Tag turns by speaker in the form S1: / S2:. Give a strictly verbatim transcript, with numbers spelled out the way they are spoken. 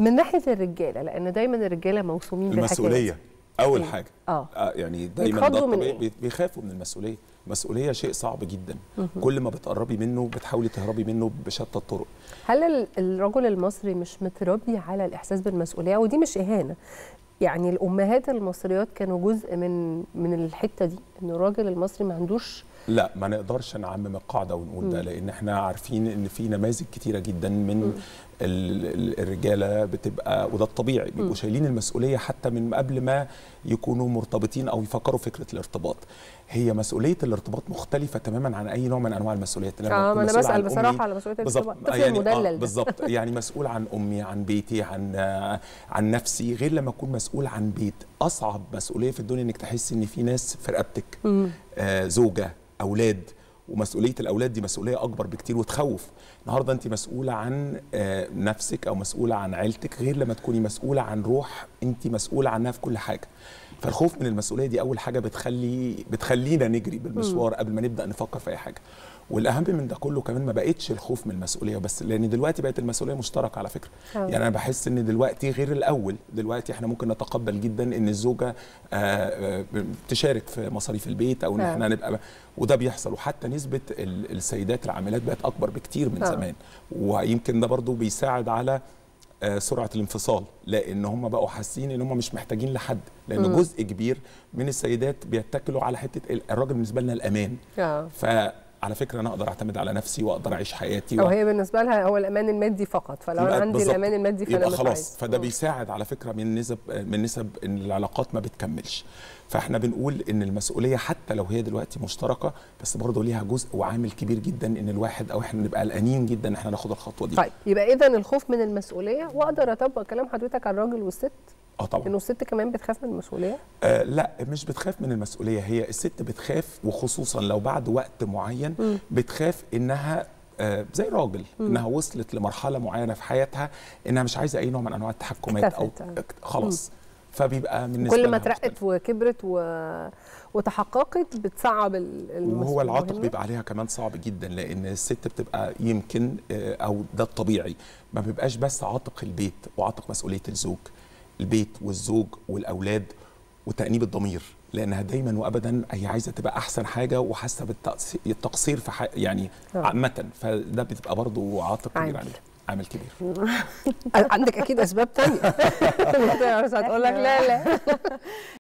S1: من ناحيه الرجاله، لان دايما الرجاله موسومين بالحكايه
S2: المسؤوليه اول حاجه.
S1: اه
S2: يعني دايما ده طبيعي، بيخافوا من المسؤوليه. المسؤوليه شيء صعب جدا. مم. كل ما بتقربي منه بتحاولي تهربي منه بشتى الطرق.
S1: هل الرجل المصري مش متربي على الاحساس بالمسؤوليه؟ ودي مش اهانه، يعني الامهات المصريات كانوا جزء من من الحته دي، ان الراجل المصري ما عندوش.
S2: لا، ما نقدرش نعمم القاعده ونقول ده، لان احنا عارفين ان في نماذج كتيره جدا من الرجاله بتبقى، وده الطبيعي، بيبقوا شايلين المسؤوليه حتى من قبل ما يكونوا مرتبطين او يفكروا فكره الارتباط. هي مسؤوليه الارتباط مختلفه تماما عن اي نوع من انواع المسؤوليات.
S1: اه انا بسال بصراحه على مسؤوليه الارتباط، الطفل
S2: يعني
S1: المدلل
S2: آه بالظبط. يعني مسؤول عن امي، عن بيتي، عن عن نفسي، غير لما اكون مسؤول عن بيت. اصعب مسؤوليه في الدنيا انك تحسي ان في ناس في رقبتك، آه زوجه، اولاد، ومسؤوليه الاولاد دي مسؤوليه اكبر بكتير وتخوف. النهارده انت مسؤوله عن نفسك او مسؤوله عن عيلتك، غير لما تكوني مسؤوله عن روح انت مسؤوله عنها في كل حاجه. فالخوف من المسؤوليه دي اول حاجه بتخلي بتخلينا نجري بالمشوار قبل ما نبدا نفكر في اي حاجه. والاهم من ده كله كمان ما بقتش الخوف من المسؤوليه بس، لان دلوقتي بقت المسؤوليه مشتركه على فكره. أوه. يعني انا بحس ان دلوقتي غير الاول. دلوقتي احنا ممكن نتقبل جدا ان الزوجه تشارك في مصاريف البيت، او ان احنا نبقى، وده بيحصل. وحتى نسبه السيدات العاملات بقت اكبر بكتير من أوه. زمان. ويمكن ده برضو بيساعد على سرعه الانفصال، لان هم بقوا حاسين ان هم مش محتاجين لحد، لان مم. جزء كبير من السيدات بيتكلوا على حته الراجل بالنسبه لنا الامان. أوه. ف على فكره انا اقدر اعتمد على نفسي واقدر اعيش حياتي،
S1: او و... هي بالنسبه لها هو الامان المادي فقط، فلو انا عندي بالزبط. الامان المادي فانا مش
S2: خلاص. فده م. بيساعد على فكره من نسب من نسب ان العلاقات ما بتكملش. فاحنا بنقول ان المسؤوليه حتى لو هي دلوقتي مشتركه، بس برضه ليها جزء وعامل كبير جدا ان الواحد او احنا نبقى قلقانين جدا ان احنا ناخد الخطوه دي.
S1: طيب يبقى اذا الخوف من المسؤوليه، واقدر اطبق كلام حضرتك على الراجل والست؟
S2: اه طبعا.
S1: انه الست كمان بتخاف من المسؤوليه؟
S2: آه لا، مش بتخاف من المسؤوليه. هي الست بتخاف، وخصوصا لو بعد وقت معين م. بتخاف انها آه زي راجل، م. انها وصلت لمرحله معينه في حياتها انها مش عايزه اي نوع من انواع التحكمات، او خلاص. م. فبيبقى بالنسبه
S1: كل ما ترقت وكبرت و... وتحققت بتصعب المسؤوليه.
S2: وهو العاتق بيبقى عليها كمان صعب جدا، لان الست بتبقى يمكن آه او ده الطبيعي، ما بيبقاش بس عاتق البيت وعاتق مسؤوليه الزوج، البيت والزوج والاولاد وتأنيب الضمير، لانها دايما وابدا هي عايزه تبقى احسن حاجه وحاسه بالتقصير في حي... يعني عامه. فده بتبقى برضه عاتق كبير عليها، عامل كبير.
S1: عندك اكيد اسباب ثانيه. مش هتقول لك لا لا.